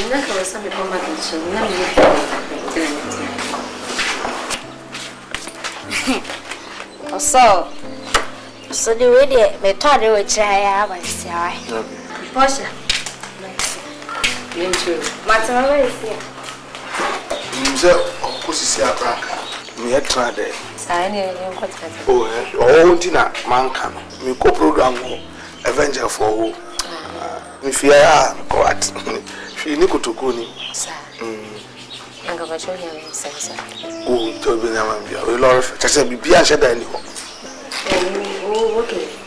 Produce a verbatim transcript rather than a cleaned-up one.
na ka wasa me poma bicho na me o so so the way they me try we try ya ba si ai posha Mentu matama ba si mze okusisi abraka me tra de sai ne nkwata oh eh oh ntina manka no me ko program ho Avenger for who me fear ya ko at fi ni kutuku ni sa anga ba shonya me sa sa oh to bi na man bia we lord cha se bibia she da ni ho oh okay